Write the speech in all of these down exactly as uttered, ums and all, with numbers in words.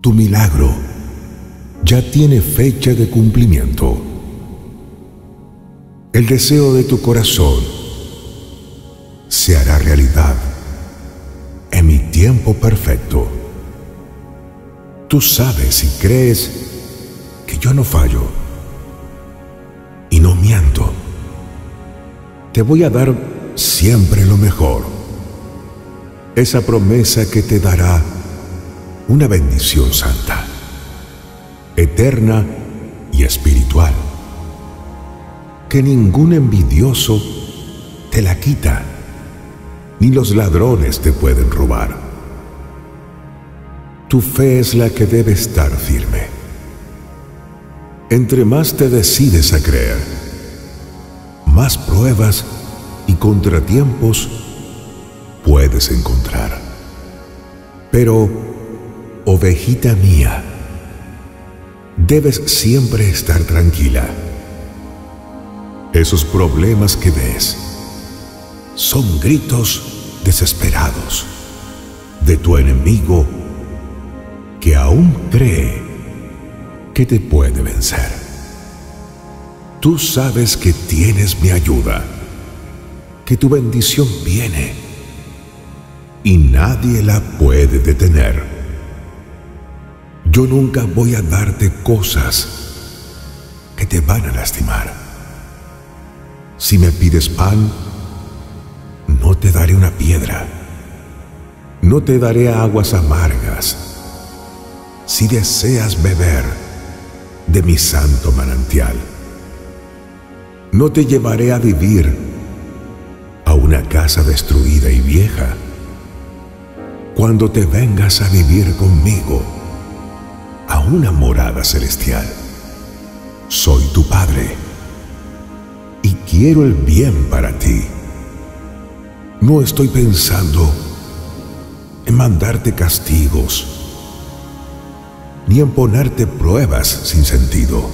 Tu milagro ya tiene fecha de cumplimiento. El deseo de tu corazón se hará realidad en mi tiempo perfecto. Tú sabes y crees que yo no fallo y no miento. Te voy a dar siempre lo mejor, esa promesa que te dará una bendición santa, eterna y espiritual, que ningún envidioso te la quita, ni los ladrones te pueden robar. Tu fe es la que debe estar firme. Entre más te decides a creer, más pruebas y contratiempos puedes encontrar. Pero, ovejita mía, debes siempre estar tranquila. Esos problemas que ves son gritos desesperados de tu enemigo que aún cree que te puede vencer. Tú sabes que tienes mi ayuda, que tu bendición viene y nadie la puede detener. Yo nunca voy a darte cosas que te van a lastimar. Si me pides pan, no te daré una piedra. No te daré aguas amargas. Si deseas beber de mi santo manantial, no te llevaré a vivir a una casa destruida y vieja. Cuando te vengas a vivir conmigo a una morada celestial, soy tu Padre y quiero el bien para ti. No estoy pensando en mandarte castigos ni en ponerte pruebas sin sentido.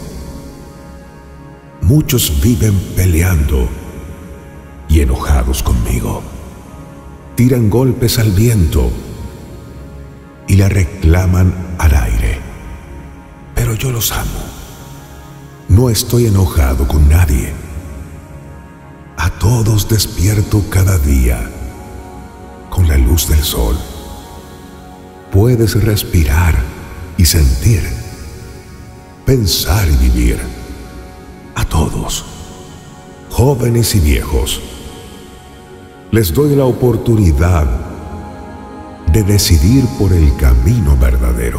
Muchos viven peleando y enojados conmigo. Tiran golpes al viento y la reclaman al aire. Pero yo los amo. No estoy enojado con nadie. A todos despierto cada día con la luz del sol. Puedes respirar y sentir, pensar y vivir. A todos, jóvenes y viejos, les doy la oportunidad de decidir por el camino verdadero.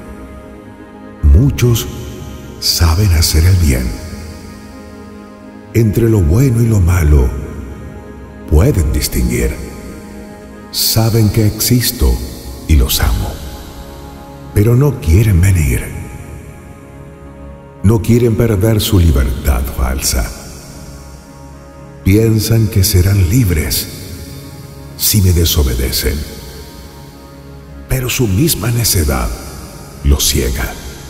Muchos saben hacer el bien. Entre lo bueno y lo malo pueden distinguir. Saben que existo y los amo, pero no quieren venir. No quieren perder su libertad falsa. Piensan que serán libres si me desobedecen, pero su misma necedad los ciega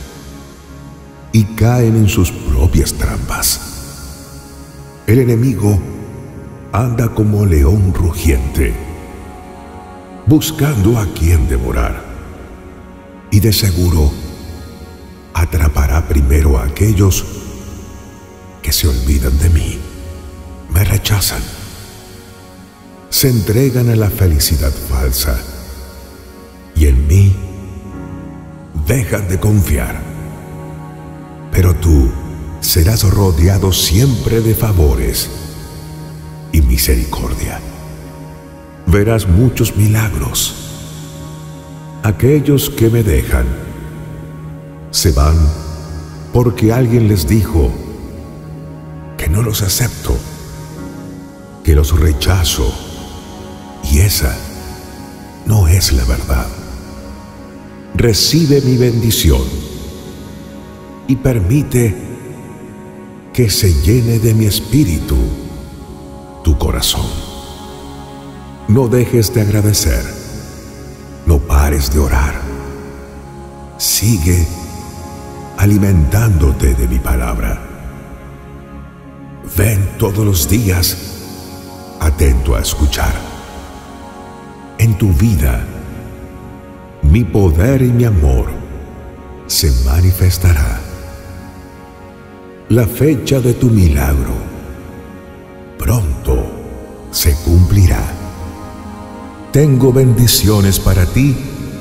y caen en sus propias trampas. El enemigo anda como león rugiente, buscando a quien devorar, y de seguro atrapará primero a aquellos que se olvidan de mí, me rechazan, se entregan a la felicidad falsa y en mí dejan de confiar. Pero tú serás rodeado siempre de favores y misericordia. Verás muchos milagros. Aquellos que me dejan se van porque alguien les dijo que no los acepto, que los rechazo, y esa no es la verdad. Recibe mi bendición y permite que se llene de mi espíritu tu corazón. No dejes de agradecer, no pares de orar. Sigue alimentándote de mi palabra. Ven todos los días atento a escuchar. En tu vida, mi poder y mi amor se manifestará. La fecha de tu milagro pronto se cumplirá. Tengo bendiciones para ti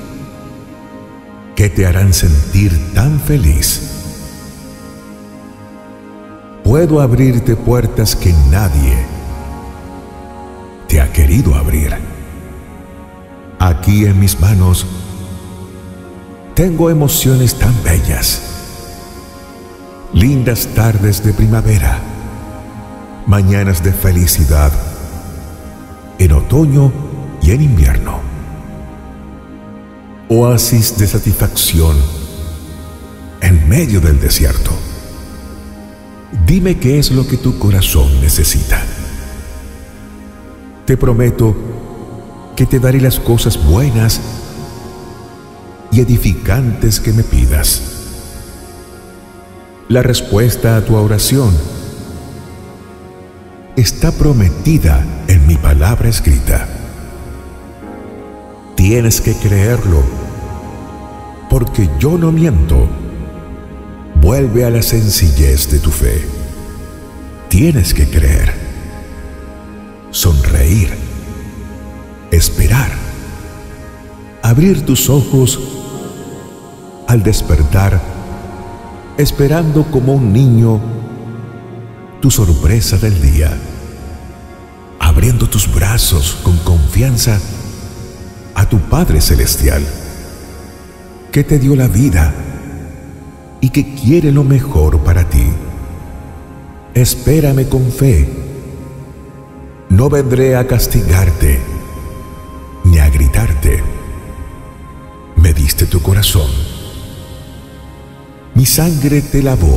que te harán sentir tan feliz. Puedo abrirte puertas que nadie te ha querido abrir. Aquí en mis manos tengo emociones tan bellas. Lindas tardes de primavera, mañanas de felicidad en otoño y en invierno. Oasis de satisfacción en medio del desierto. Dime qué es lo que tu corazón necesita. Te prometo que te daré las cosas buenas y edificantes que me pidas. La respuesta a tu oración está prometida en mi palabra escrita. Tienes que creerlo, porque yo no miento. Vuelve a la sencillez de tu fe. Tienes que creer, sonreír, esperar, abrir tus ojos al despertar, esperando como un niño tu sorpresa del día, abriendo tus brazos con confianza a tu Padre Celestial, que te dio la vida y que quiere lo mejor para ti. Espérame con fe. No vendré a castigarte ni a gritarte. Me diste tu corazón. Mi sangre te lavó.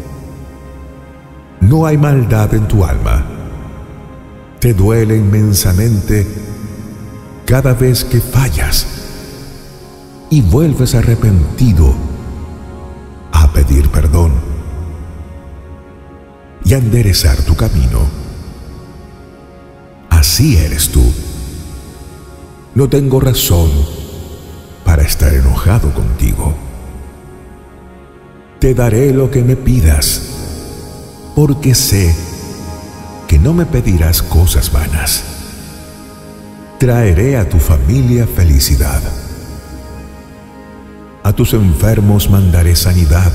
No hay maldad en tu alma. Te duele inmensamente cada vez que fallas y vuelves arrepentido a pedir perdón y a enderezar tu camino. Así eres tú. No tengo razón para estar enojado contigo. Te daré lo que me pidas, porque sé que no me pedirás cosas vanas. Traeré a tu familia felicidad. A tus enfermos mandaré sanidad.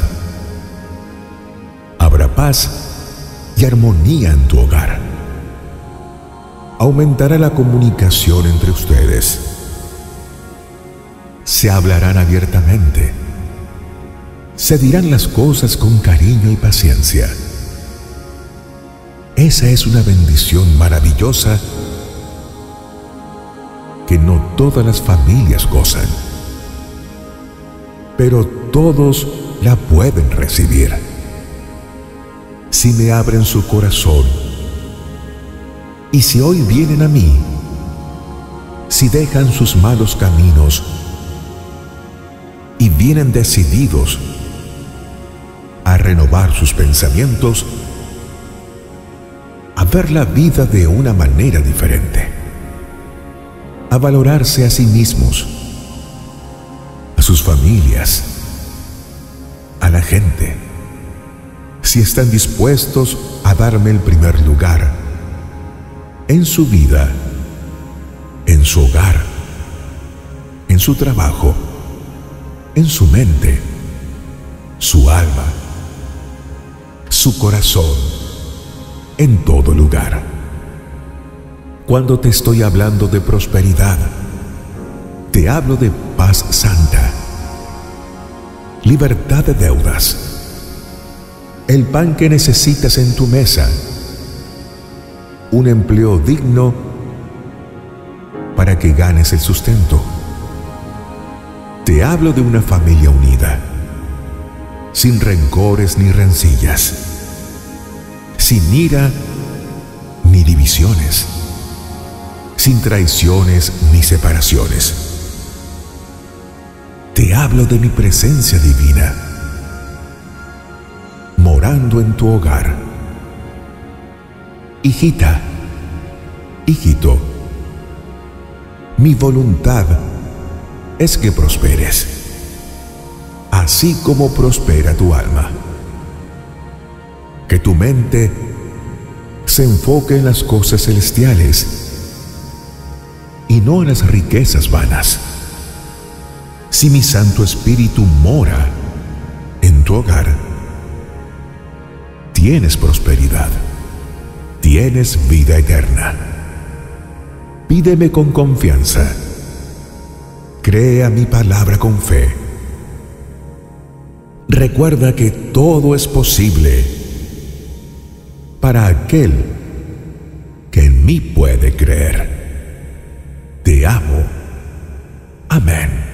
Habrá paz y armonía en tu hogar. Aumentará la comunicación entre ustedes. Se hablarán abiertamente. Se dirán las cosas con cariño y paciencia. Esa es una bendición maravillosa que no todas las familias gozan, pero todos la pueden recibir si me abren su corazón y si hoy vienen a mí, si dejan sus malos caminos y vienen decididos a renovar sus pensamientos, a ver la vida de una manera diferente, a valorarse a sí mismos, a sus familias, a la gente, si están dispuestos a darme el primer lugar en su vida, en su hogar, en su trabajo, en su mente, su alma, su corazón, en todo lugar. Cuando te estoy hablando de prosperidad, te hablo de paz santa, libertad de deudas, el pan que necesitas en tu mesa, un empleo digno para que ganes el sustento. Te hablo de una familia unida, sin rencores ni rencillas, sin ira ni divisiones, sin traiciones ni separaciones. Te hablo de mi presencia divina, morando en tu hogar. Hijita, hijito, mi voluntad es que prosperes. así como prospera tu alma. Que tu mente se enfoque en las cosas celestiales y no en las riquezas vanas. Si mi Santo Espíritu mora en tu hogar, tienes prosperidad, tienes vida eterna. Pídeme con confianza, cree a mi palabra con fe. Recuerda que todo es posible para aquel que en mí puede creer. Te amo. Amén.